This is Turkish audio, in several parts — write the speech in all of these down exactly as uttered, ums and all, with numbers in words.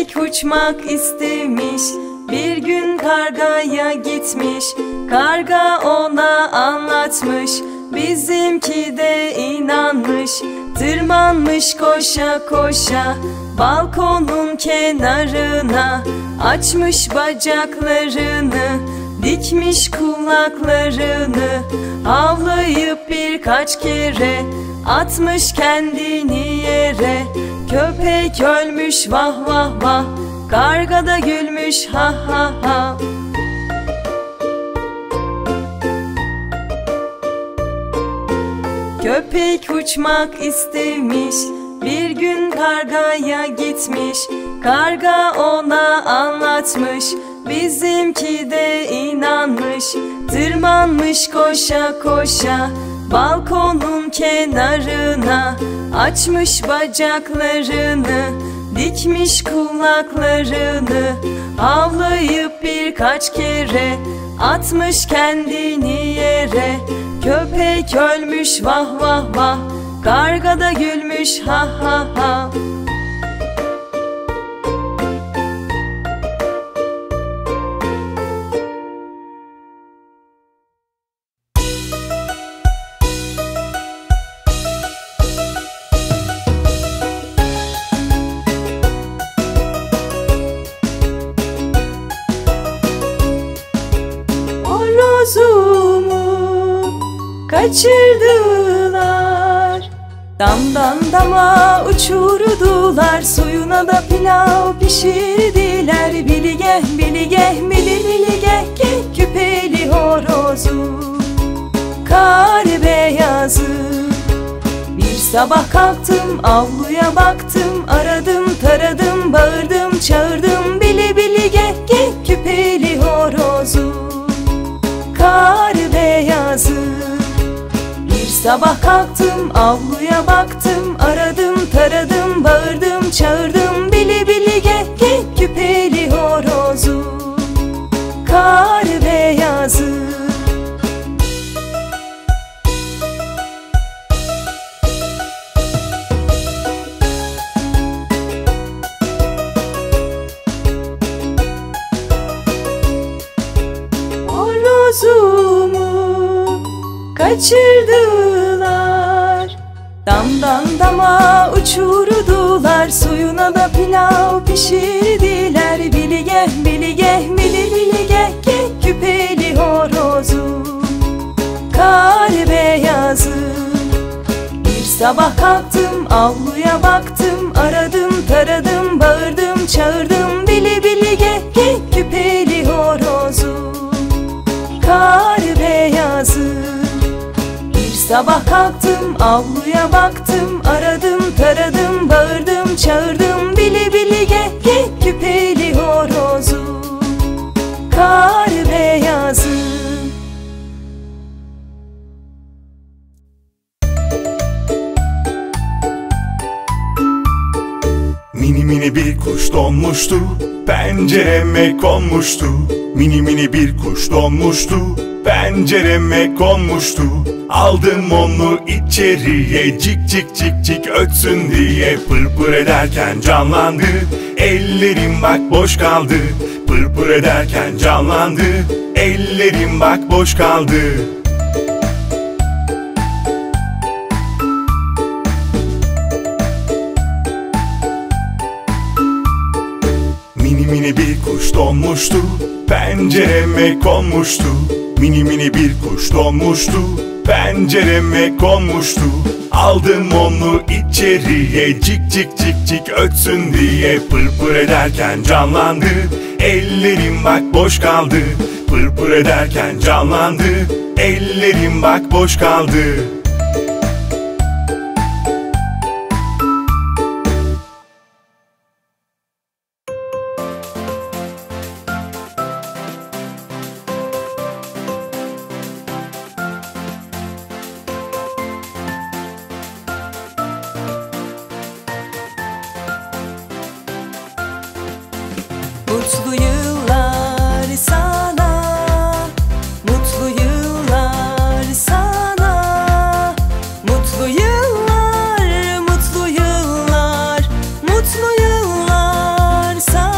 Köpek uçmak istemiş, bir gün kargaya gitmiş. Karga ona anlatmış, bizimki de inanmış. Tırmanmış koşa koşa balkonun kenarına, açmış bacaklarını, dikmiş kulaklarını. Havlayıp birkaç kere atmış kendini yere. Köpek ölmüş vah vah vah, karga da gülmüş ha ha ha. Köpek uçmak istemiş, bir gün kargaya gitmiş. Karga ona anlatmış, bizimki de inanmış. Tırmanmış koşa koşa balkonun kenarına, açmış bacaklarını, dikmiş kulaklarını. Havlayıp birkaç kere atmış kendini yere. Köpek ölmüş vah vah vah, karga da gülmüş ha ha ha. Horozumu kaçırdılar, damdan dama uçurdular. Suyuna da pilav pişirdiler. Bilige bilige bili bilige geh, küpeli horozu kar beyazı. Bir sabah kalktım, avluya baktım, aradım taradım, bağırdım çağırdım. Bili bilige geh, küpeli horozu kar beyazı. Bir sabah kalktım, avluya baktım, aradım taradım, bağırdım çağırdım. Bili bili geh geh, küpeli horozu kar beyazı. Horozumu kaçırdılar, damdan dama uçurdular. Suyuna da pilav pişirdiler. Bilige bilige bili bilige geh, küpeli horozu kar beyazı. Bir sabah kalktım, avluya baktım, aradım taradım, bağırdım çağırdım. Bili bilige geh, küpeli horozu kar beyazı. Bir sabah kalktım, avluya baktım, aradım taradım, bağırdım çağırdım. Bili bili geh geh, küpeli horozu kar beyazı. Mini mini bir kuş donmuştu, pencereme konmuştu. Mini mini bir kuş donmuştu, pencereme konmuştu. Aldım onu içeriye, cik cik cik cik ötsün diye. Pır pır ederken canlandı, ellerim bak boş kaldı. Pır pır ederken canlandı, ellerim bak boş kaldı. Mini mini bir kuş donmuştu, pencereme konmuştu. Mini mini bir kuş donmuştu, pencereme konmuştu. Aldım onu içeriye, cik cik cik cik ötsün diye. Pır pır ederken canlandı, ellerim bak boş kaldı. Pır pır ederken canlandı, ellerim bak boş kaldı. Mutlu yıllar sana, mutlu yıllar sana. Mutlu yıllar, mutlu yıllar, mutlu yıllar sana.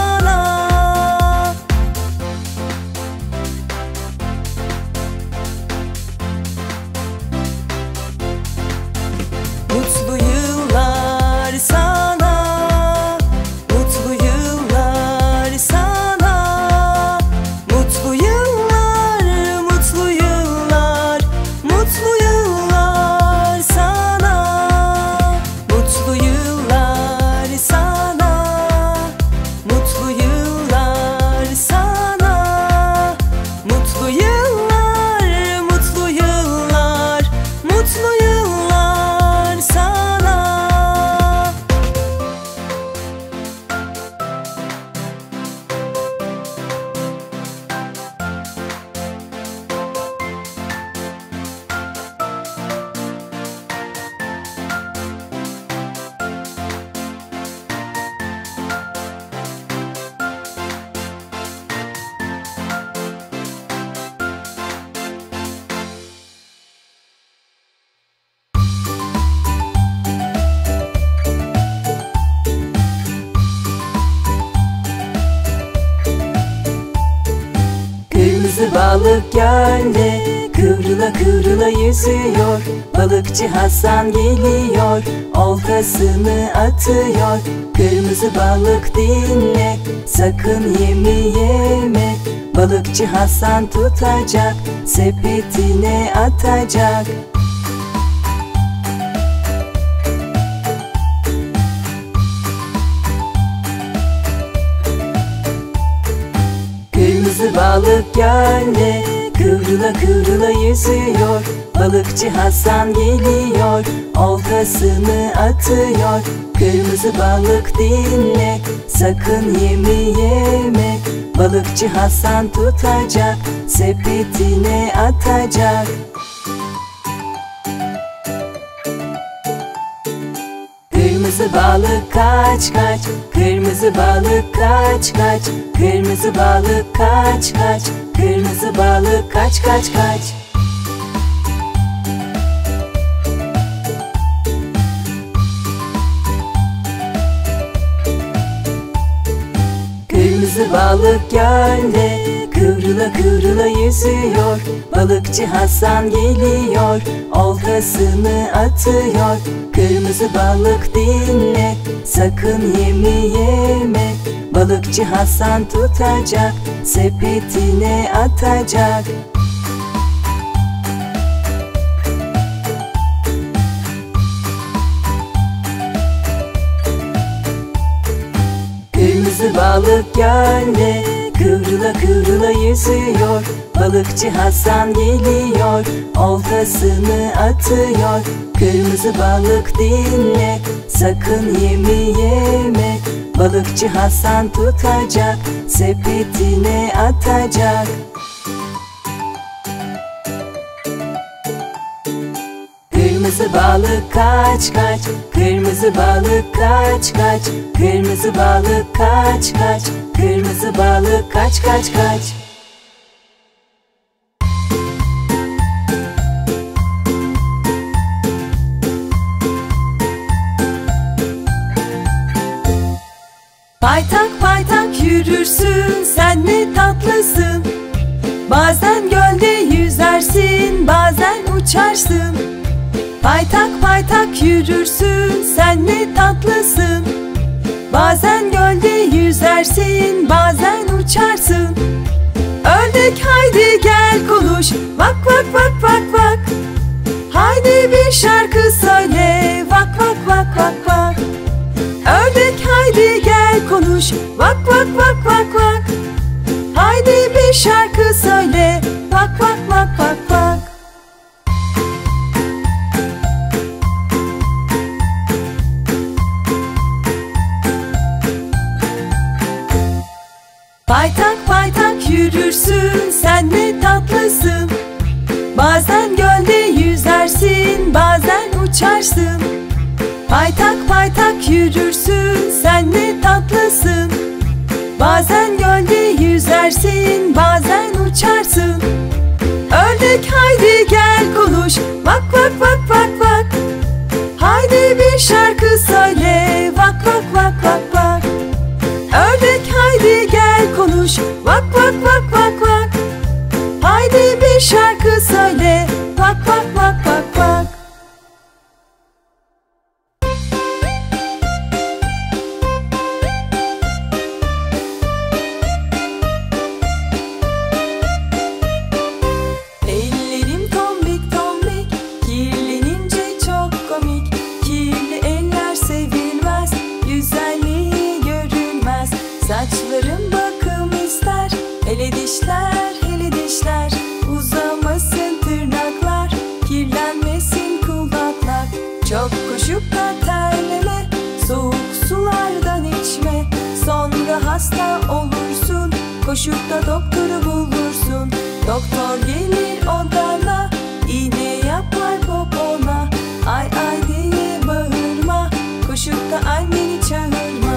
Kırmızı balık gölde kıvrıla kıvrıla yüzüyor. Balıkçı Hasan geliyor, oltasını atıyor. Kırmızı balık dinle, sakın yemi yeme. Balıkçı Hasan tutacak, sepetine atacak. Kırmızı balık gölde kıvrıla kıvrıla yüzüyor. Balıkçı Hasan geliyor, oltasını atıyor. Kırmızı balık dinle, sakın yemi yeme. Balıkçı Hasan tutacak, sepetine atacak. Kırmızı balık kaç kaç, kırmızı balık kaç kaç. Kırmızı balık kaç kaç, kırmızı balık kaç kaç kaç. Kırmızı balık gölde kıvrıla kıvrıla yüzüyor. Balıkçı Hasan geliyor, oltasını atıyor. Kırmızı balık dinle, sakın yemi yeme. Balıkçı Hasan tutacak, sepetine atacak. Kırmızı balık gölde kıvrıla kıvrıla yüzüyor. Balıkçı Hasan geliyor, oltasını atıyor. Kırmızı balık dinle, sakın yemi yeme. Balıkçı Hasan tutacak, sepetine atacak. Kırmızı balık kaç kaç, kırmızı balık kaç kaç. Kırmızı balık kaç kaç, kırmızı balık kaç kaç kaç. Paytak paytak yürürsün, sen ne tatlısın. Bazen gölde yüzersin, bazen uçarsın. Paytak paytak yürürsün, sen ne tatlısın. Bazen gölde yüzersin, bazen uçarsın. Ördek haydi gel konuş, bak bak bak bak bak. Haydi bir şarkı söyle, bak bak bak bak bak. Ördek haydi gel konuş, bak bak bak bak bak. Haydi bir şarkı söyle, bak bak bak bak bak. Paytak paytak yürürsün, sen ne tatlısın. Bazen gölde yüzersin, bazen uçarsın. Paytak paytak yürürsün, sen ne tatlısın. Bazen gölde yüzersin, bazen uçarsın. Ördek haydi gel konuş, bak bak bak bak bak. Haydi bir şarkı söyle, bak bak bak bak bak. Ördek haydi gel konuş, bak bak bak bak bak. Haydi bir şarkı söyle, bak bak bak bak bak. Ellerim tombik tombik, kirlenince çok komik. Kirli eller sevilmez, güzelliği görünmez. Saçlarım bakım ister, hele dişler hele dişler. Uzamasın tırnaklar, kirlenmesin kulaklar. Çok koşup da terleme, soğuk sulardan içme. Sonra hasta olursun, koşup da doktoru bulursun. Doktor gelir odana, iğne yapar popona. Ay ay diye bağırma, koşup da anneni çağırma.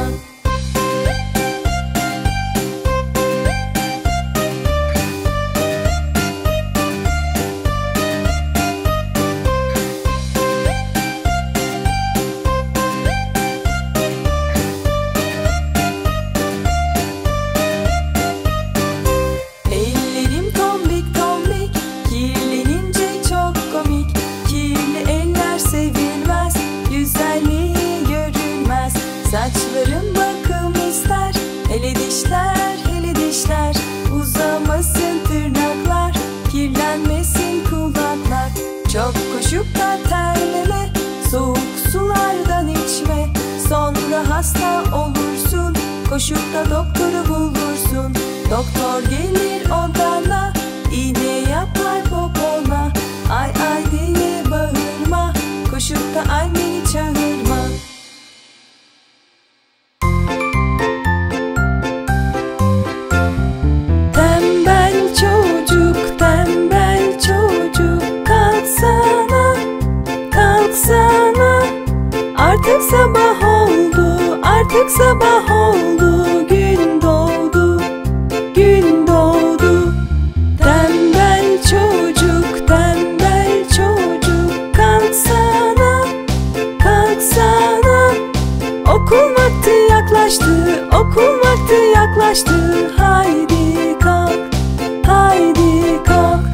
Artık sabah oldu, gün doğdu, gün doğdu. Tembel çocuk, tembel çocuk, kalksana, kalksana. Okul vakti yaklaştı, okul vakti yaklaştı. Haydi kalk, haydi kalk.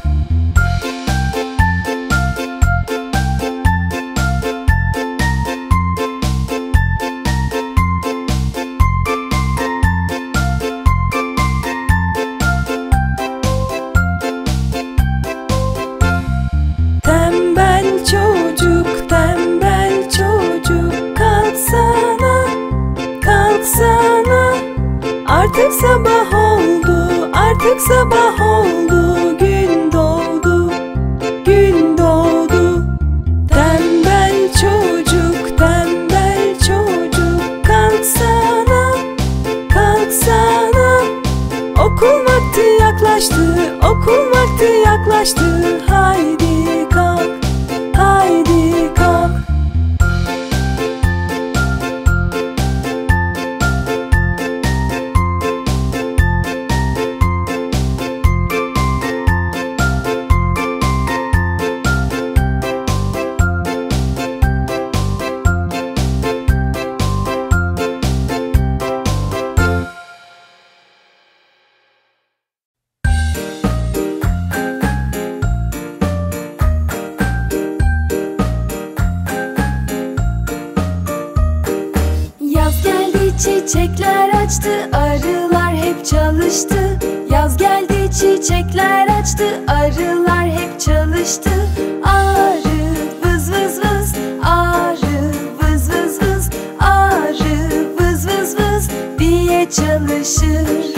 Tembel çocuk, tembel çocuk, kalksana, kalksana. Artık sabah oldu, artık sabah oldu, gün doğdu, gün doğdu. Tembel çocuk, tembel çocuk, kalksana, kalksana. Okul vakti yaklaştı, okul vakti yaklaştı. Haydi kalk, haydi kalk. Çiçekler açtı, arılar hep çalıştı. Yaz geldi, çiçekler açtı, arılar hep çalıştı. Arı vız vız vız, arı vız vız vız, arı vız vız vız diye çalışır.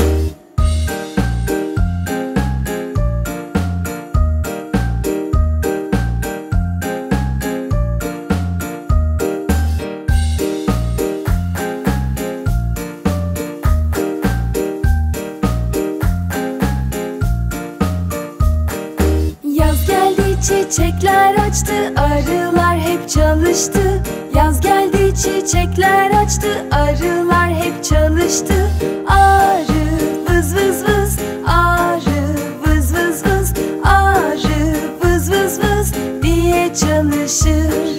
Çiçekler açtı, arılar hep çalıştı. Yaz geldi, çiçekler açtı, arılar hep çalıştı. Arı vız vız vız, arı vız vız vız, arı vız vız vız diye çalışır.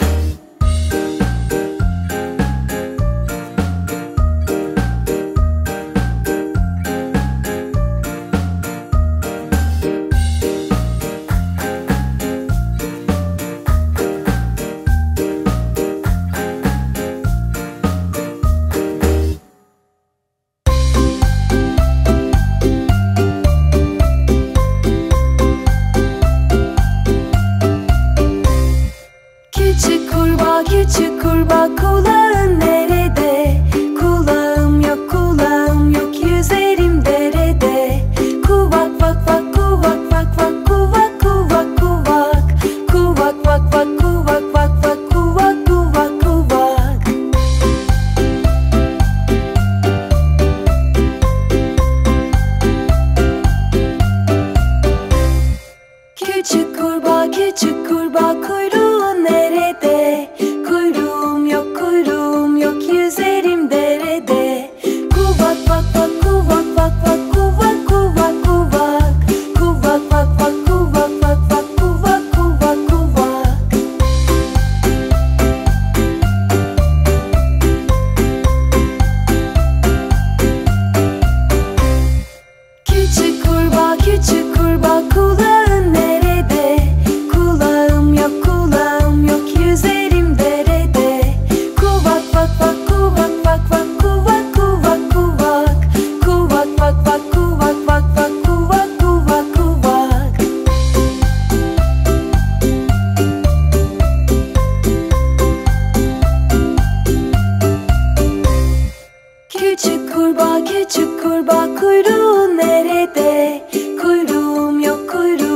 Küçük kurbağa, kulağın nerede? Kulağım yok, kulağım yok, yüzerim derede. Kuvak vak vak, kuvak vak vak, kuvak kuvak kuvak. Kuvak vak vak, kuvak vak vak, kuvak kuvak kuvak. Küçük kurbağa, küçük kurbağa, kuyruğun nerede? Kuyruğum yok, kuyruğum yok, yüzerim derede. Kuvak vak vak, kuvak vak vak, kuvak kuvak kuvak. Kuvak vak vak, kuvak vak vak, kuvak kuvak kuvak. Küçük kurbağa, küçük kurbağa, kulağın nerede? Kulağım yok, kulağım yok, yüzerim derede. Kuvak vak vak, kuvak vak vak, kuvak kuvak kuvak. Kuvak vak vak, kuvak vak vak, kuvak kuvak kuvak. Küçük kurbağa, küçük kurbağa, kuyruğun nerede? Kuyruğum yok, kuyruğum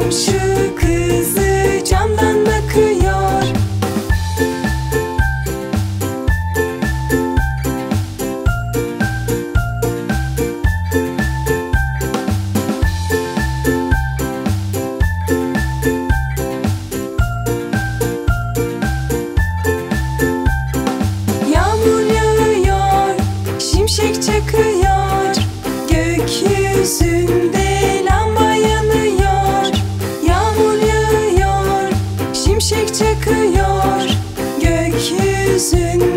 Komşu kızı camdan bakıyor. Yağmur yağıyor, şimşek çakıyor. Gökyüzünde lamba yanıyor. Yağmur yağıyor, şimşek çakıyor. Gökyüzünde